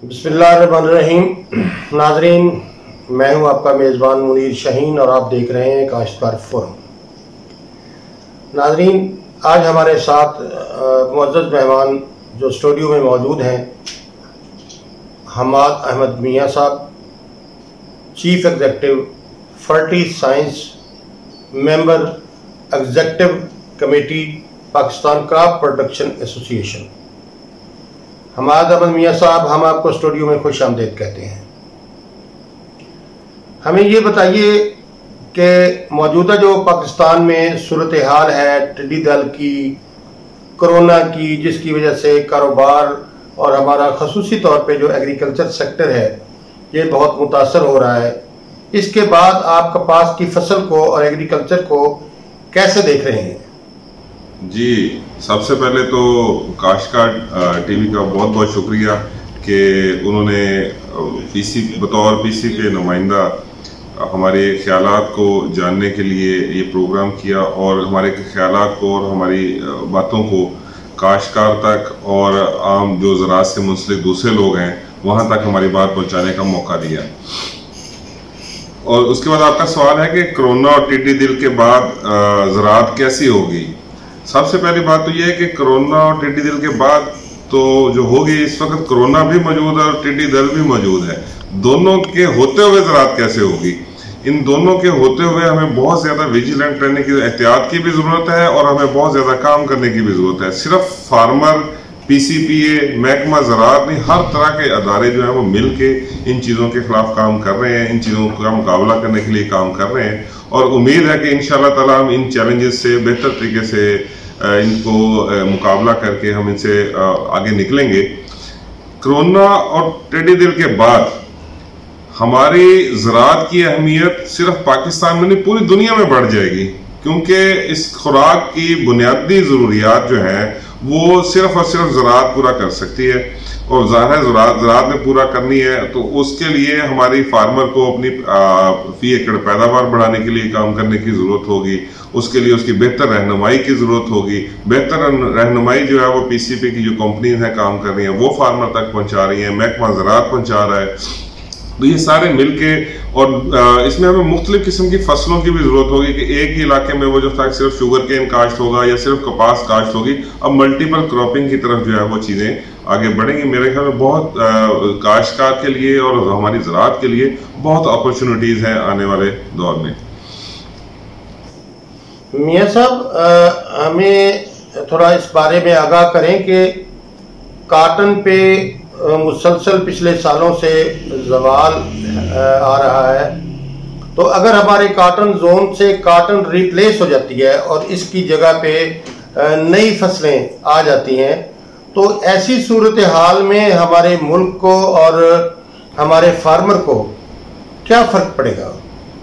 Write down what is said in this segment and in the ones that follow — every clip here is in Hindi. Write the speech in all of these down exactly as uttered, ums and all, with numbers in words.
बिस्मिल्लाहिर्रहमानिर्रहीम। नाजरीन, मैं हूं आपका मेज़बान मुनीर शाहीन और आप देख रहे हैं काश्तकार फोरम। नाजरीन, आज हमारे साथ मुअज़्ज़ज़ मेहमान जो स्टूडियो में मौजूद हैं, हमाद अहमद मियाँ साहब, चीफ एग्जेक्टिव फर्टी साइंस, member executive committee Pakistan crop production association. Hammad Ahmad Mian साहब, हम आपको स्टूडियो में खुश आमदीद कहते हैं। हमें ये बताइए कि मौजूदा जो पाकिस्तान में सूरत हाल है टिड्डी दल की, कोरोना की, जिसकी वजह से कारोबार और हमारा खसूसी तौर पे जो एग्रीकल्चर सेक्टर है ये बहुत मुतासर हो रहा है, इसके बाद आप कपास की फसल को और एग्रीकल्चर को कैसे देख रहे हैं? जी, सबसे पहले तो काश्तकार टीवी का बहुत बहुत शुक्रिया कि उन्होंने पीसी बतौर पीसी के नुमाइंदा हमारे ख्यालात को जानने के लिए ये प्रोग्राम किया और हमारे ख्यालात को और हमारी बातों को काश्तकार तक और आम जो ज़राअत से मुंसलिक दूसरे लोग हैं वहाँ तक हमारी बात पहुँचाने का मौका दिया। और उसके बाद आपका सवाल है कि कोरोना और टिड्डी दिल के बाद ज़राअत कैसी होगी। सबसे पहली बात तो यह है कि कोरोना और टिड्डी दल के बाद तो जो होगी, इस वक्त कोरोना भी मौजूद है और टिड्डी दल भी मौजूद है। दोनों के होते हुए ज़राअत कैसे होगी, इन दोनों के होते हुए हमें बहुत ज़्यादा विजिलेंट रहने की, एहतियात की भी ज़रूरत है और हमें बहुत ज़्यादा काम करने की भी ज़रूरत है। सिर्फ farmer, P C P A, महकमा ज़राअत नहीं, हर तरह के अदारे जो हैं वो मिल के इन चीज़ों के खिलाफ काम कर रहे हैं, इन चीज़ों का मुकाबला करने के लिए काम कर रहे हैं। और उम्मीद है कि इंशाअल्लाह ताला हम इन चैलेंजेस से बेहतर तरीके से इनको मुकाबला करके हम इनसे आगे निकलेंगे। कोरोना और टिड्डी दिल के बाद हमारी ज़राअत की अहमियत सिर्फ पाकिस्तान में नहीं पूरी दुनिया में बढ़ जाएगी, क्योंकि इस खुराक की बुनियादी ज़रूरियात जो हैं वो सिर्फ और सिर्फ ज़राअत पूरा कर सकती है। और ज़ाहिर है ज़राअत ने पूरा करनी है तो उसके लिए हमारी फार्मर को अपनी फी एकड़ पैदावार बढ़ाने के लिए काम करने की ज़रूरत होगी। उसके लिए उसकी बेहतर रहनुमाई की ज़रूरत होगी। बेहतर रहनुमाई जो है वो पी सी पी की जो कंपनीज हैं काम कर रही हैं वो फार्मर तक पहुंचा रही हैं, महकमा ज़राअत पहुंचा रहा है। तो ये सारे मिलके, और इसमें हमें मुख्तलिफ किस्म की फसलों की भी ज़रूरत होगी कि एक ही इलाके में वो जो था सिर्फ शुगर केन काश्त होगा या सिर्फ कपास काश्त होगी, अब मल्टीपल क्रॉपिंग की तरफ जो है वो चीज़ें आगे बढ़ेंगी। मेरे ख्याल में बहुत काश्तकार के लिए और हमारी ज़राअत के लिए बहुत अपॉर्चुनिटीज़ हैं आने वाले दौर में। मियाँ साहब, हमें थोड़ा इस बारे में आगाह करें कि काटन पे मुसलसल पिछले सालों से जवाल आ रहा है, तो अगर हमारे काटन जोन से काटन रिप्लेस हो जाती है और इसकी जगह पे नई फसलें आ जाती हैं, तो ऐसी सूरत हाल में हमारे मुल्क को और हमारे फार्मर को क्या फ़र्क पड़ेगा?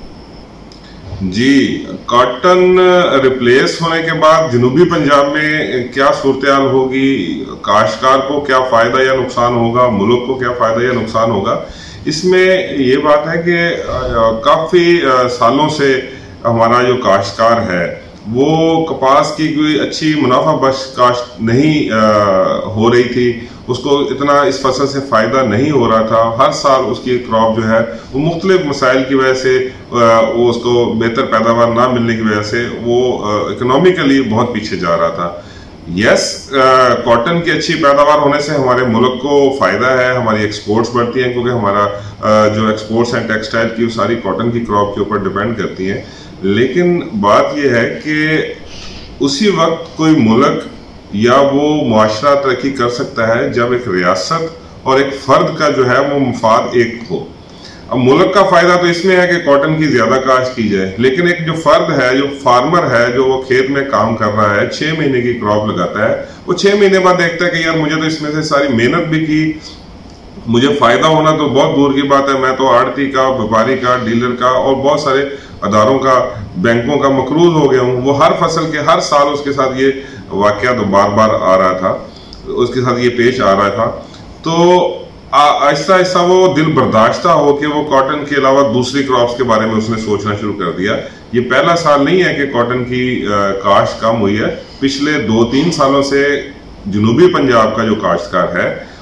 जी, कॉटन रिप्लेस होने के बाद जनूबी पंजाब में क्या सूरत हाल होगी, काश्तकार को क्या फ़ायदा या नुकसान होगा, मुल्क को क्या फ़ायदा या नुकसान होगा, इसमें ये बात है कि काफ़ी सालों से हमारा जो काश्तकार है वो कपास की कोई अच्छी मुनाफा बख्श काश्त नहीं आ, हो रही थी। उसको इतना इस फसल से फ़ायदा नहीं हो रहा था। हर साल उसकी क्रॉप जो है वो मुख्तलिफ मसाइल की वजह से आ, वो उसको बेहतर पैदावार ना मिलने की वजह से वो इकोनॉमिकली बहुत पीछे जा रहा था। यस, कॉटन की अच्छी पैदावार होने से हमारे मुल्क को फ़ायदा है, हमारी एक्सपोर्ट्स बढ़ती हैं, क्योंकि हमारा आ, जो एक्सपोर्ट्स हैं टेक्सटाइल की वो सारी कॉटन की क्रॉप के ऊपर डिपेंड करती हैं। लेकिन बात यह है कि उसी वक्त कोई मुल्क या वो मुआशरा तरक्की कर सकता है जब एक रियासत और एक फ़र्द का जो है वो मफाद एक हो। अब मुल्क का फ़ायदा तो इसमें है कि कॉटन की ज़्यादा काश्त की जाए, लेकिन एक जो फ़र्द है, जो फार्मर है, जो वो खेत में काम कर रहा है, छः महीने की क्रॉप लगाता है, वो छः महीने बाद देखता है कि यार मुझे तो इसमें से सारी मेहनत भी की, मुझे फ़ायदा होना तो बहुत दूर की बात है, मैं तो आड़ती का, व्यापारी का, डीलर का और बहुत सारे अदारों का, बैंकों का मकरूज हो गया हूँ। वो हर फसल के हर साल उसके साथ ये वाक़या तो बार बार आ रहा था, उसके साथ ये पेश आ रहा था। तो आहिस्ता आहिस्ता वो दिल बर्दाश्ता हो कि वो कॉटन के अलावा दूसरी क्रॉप्स के बारे में उसने सोचना शुरू कर दिया। ये पहला साल नहीं है कि कॉटन की काश्त कम हुई है। पिछले दो तीन सालों से जनूबी पंजाब का जो काश्तकार है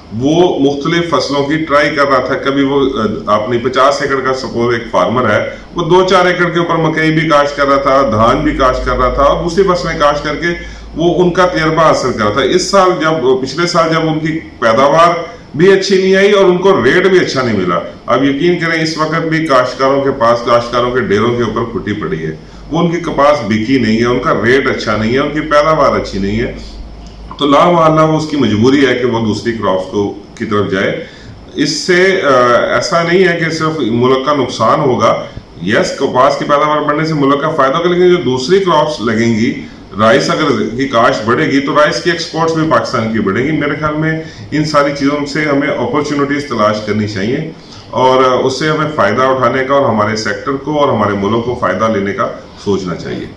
वो मुख्तलिफ फसलों की ट्राई कर रहा था। कभी वो अपनी पचास एकड़ का सपोज एक फार्मर है, वो दो चार एकड़ के ऊपर मकई भी काश्त कर रहा था, धान भी काश्त कर रहा था और दूसरी फसलें काश्त करके वो उनका तजर्बा हासिल कर रहा था। इस साल जब पिछले साल जब उनकी पैदावार भी अच्छी नहीं आई और उनको रेट भी अच्छा नहीं मिला, अब यकीन करें इस वक्त भी काश्तकारों के पास काश्तकारों के डेरों के ऊपर खुटी पड़ी है। वो उनकी कपास बिकी नहीं है, उनका रेट अच्छा नहीं है, उनकी पैदावार अच्छी नहीं है, तो ला वाला वो उसकी मजबूरी है कि वो दूसरी क्रॉप्स को की तरफ जाए। इससे ऐसा नहीं है कि सिर्फ मुल्क का नुकसान होगा। यस, कपास की पैदावार बढ़ने से मुल्क का फायदा होगा, लेकिन जो दूसरी क्रॉप्स लगेंगी, राइस अगर की काश्त बढ़ेगी तो राइस की एक्सपोर्ट्स भी पाकिस्तान की बढ़ेगी। मेरे ख्याल में इन सारी चीज़ों से हमें अपॉर्चुनिटीज तलाश करनी चाहिए और उससे हमें फ़ायदा उठाने का और हमारे सेक्टर को और हमारे मुल्क को फ़ायदा लेने का सोचना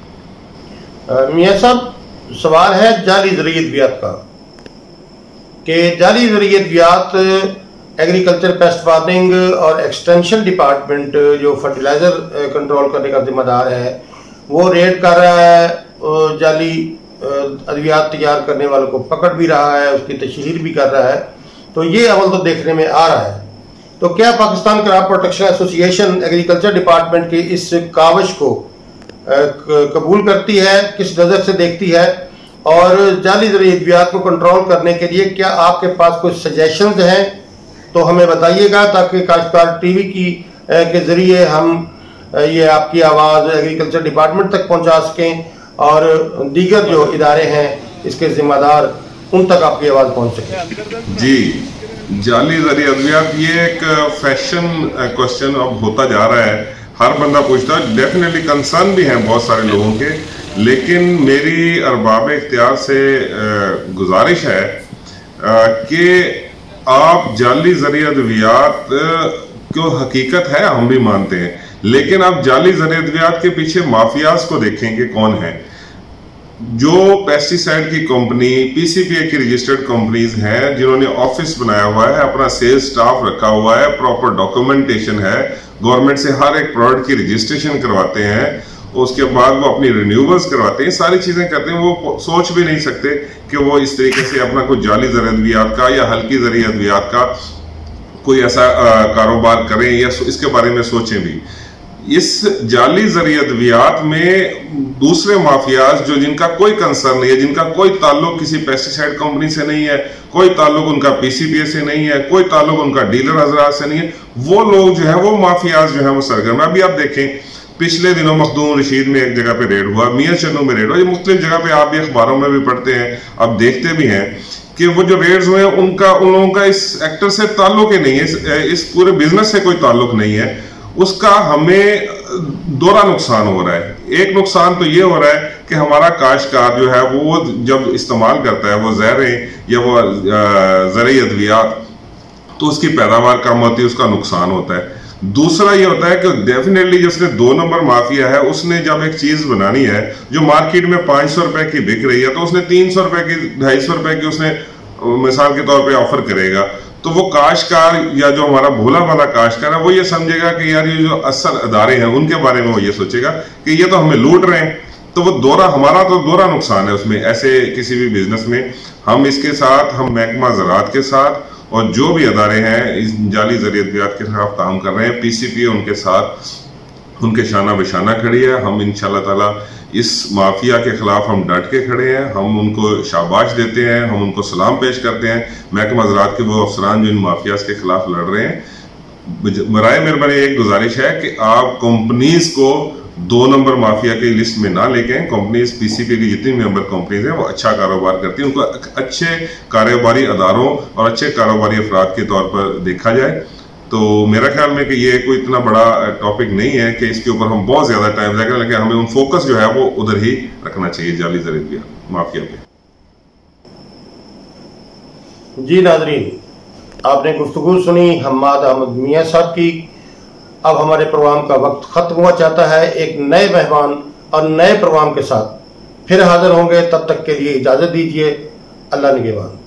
चाहिए। मियां साहब, सवाल है जाली ज़रिए अद्वियात का कि जाली ज़रिए अद्वियात एग्रीकल्चर, पेस्ट वार्निंग और एक्सटेंशन डिपार्टमेंट जो फर्टिलाइज़र कंट्रोल करने का जिम्मेदार है वो रेड कर रहा है, जाली अद्वियात तैयार करने वालों को पकड़ भी रहा है, उसकी तशहीर भी कर रहा है। तो ये अमल तो देखने में आ रहा है। तो क्या Pakistan crop protection association agriculture department की इस काविश को कबूल करती है, किस नज़र से देखती है, और जाली ज़रिए अद्वियात को कंट्रोल करने के लिए क्या आपके पास कोई सजेशंस हैं तो हमें बताइएगा, ताकि काश्तकार टीवी की के ज़रिए हम ये आपकी आवाज़ एग्रीकल्चर डिपार्टमेंट तक पहुंचा सकें और दीगर जो इदारे हैं इसके जिम्मेदार उन तक आपकी आवाज़ पहुंच सके। जी, जाली ज़रिए अद्वियात ये एक फैशन क्वेश्चन अब होता जा रहा है, हर बंदा पूछता है। डेफिनेटली कंसर्न भी हैं बहुत सारे लोगों के, लेकिन मेरी अरबाब इख्तियार से गुजारिश है कि आप जाली ज़रिए अद्वियात को हकीकत है, हम भी मानते हैं, लेकिन आप जाली ज़रिए अद्वियात के पीछे माफियाज को देखें कि कौन है। जो पेस्टिसाइड की कंपनी, पीसीपीए की रजिस्टर्ड कंपनीज हैं, जिन्होंने ऑफिस बनाया हुआ है, अपना सेल्स स्टाफ रखा हुआ है, प्रॉपर डॉक्यूमेंटेशन है, गवर्नमेंट से हर एक प्रोडक्ट की रजिस्ट्रेशन करवाते हैं, उसके बाद वो अपनी रिन्यूअल्स करवाते हैं, सारी चीजें करते हैं, वो सोच भी नहीं सकते कि वो इस तरीके से अपना कोई जाली ज़रिए अद्वियात का या हल्की ज़रिए अद्वियात का कोई ऐसा कारोबार करें या इसके बारे में सोचें भी। इस जाली ज़रिए अद्वियात में दूसरे माफियाज जो जिनका कोई कंसर्न नहीं है, जिनका कोई ताल्लुक किसी पेस्टिसाइड कंपनी से नहीं है, कोई ताल्लुक उनका पीसीपीए से नहीं है, कोई ताल्लुक उनका डीलर हजरात से नहीं है, वो लोग जो है वो माफियाज जो है वो सरगर्म। अभी आप देखें, पिछले दिनों मखदूम रशीद में एक जगह पे रेड हुआ, मियां चन्नू में रेड हुआ, ये मुख्तलिफ जगह पे आप भी अखबारों में भी पढ़ते हैं, आप देखते भी हैं कि वो जो रेड्स हुए हैं उनका उन लोगों का इस एक्टर से ताल्लुक ही नहीं है, इस, इस पूरे बिजनेस से कोई ताल्लुक नहीं है। उसका हमें दोहरा नुकसान हो रहा है। एक नुकसान तो ये हो रहा है कि हमारा काश्तकार जो है वो जब इस्तेमाल करता है वो ज़हरें या वो ज़रिए अद्वियात, तो उसकी पैदावार कम होती है, उसका नुकसान होता है। दूसरा ये होता है कि डेफिनेटली जिसने दो नंबर माफिया है, उसने जब एक चीज बनानी है जो मार्केट में पांच सौ रुपए की बिक रही है, तो उसने तीन सौ रुपए की, ढाई सौ रुपए की उसने मिसाल के तौर पे ऑफर करेगा, तो वो काश्तकार या जो हमारा भोला वाला काश्तकार है वो ये समझेगा कि यार ये जो असल अदारे हैं उनके बारे में वो ये सोचेगा कि ये तो हमें लूट रहे हैं। तो वो दोहरा, हमारा तो दोहरा नुकसान है उसमें। ऐसे किसी भी बिजनेस में हम इसके साथ, हम महकमा ज़राअत के साथ और जो भी अदारे हैं इस जाली ज़रिए अद्वियात के खिलाफ काम कर रहे हैं, पीसीपीए उनके साथ, उनके शाना बेशाना खड़ी है। हम इंशाल्लाह ताला इस माफिया के खिलाफ हम डट के खड़े हैं, हम उनको शाबाश देते हैं, हम उनको सलाम पेश करते हैं। महकमा ज़राअत के वो अफसरान जो इन माफियाज के खिलाफ लड़ रहे हैं, बराए मेहरबानी एक गुजारिश है कि आप कंपनीज को दो नंबर माफिया की लिस्ट में ना लेके आए। कंपनीज, पीसीपी की जितनी मेंबर कंपनीज हैं वो अच्छा कारोबार करती हैं, उनको अच्छे कारोबारी अदारों और अच्छे कारोबारी अफराद के तौर पर देखा जाए। तो मेरा ख्याल में कि ये कोई इतना बड़ा टॉपिक नहीं है कि इसके ऊपर हम बहुत ज्यादा टाइम लगेगा, लेकिन हमें उन फोकस जो है वो उधर ही रखना चाहिए, जाली ज़रिए माफिया पे। जी नाज़रीन, आपने गुफ्तगू सुनी हम्माद अहमद मियां साहब की। अब हमारे प्रोग्राम का वक्त खत्म हुआ चाहता है। एक नए मेहमान और नए प्रोग्राम के साथ फिर हाजिर होंगे, तब तक के लिए इजाज़त दीजिए। अल्लाह निगहबान।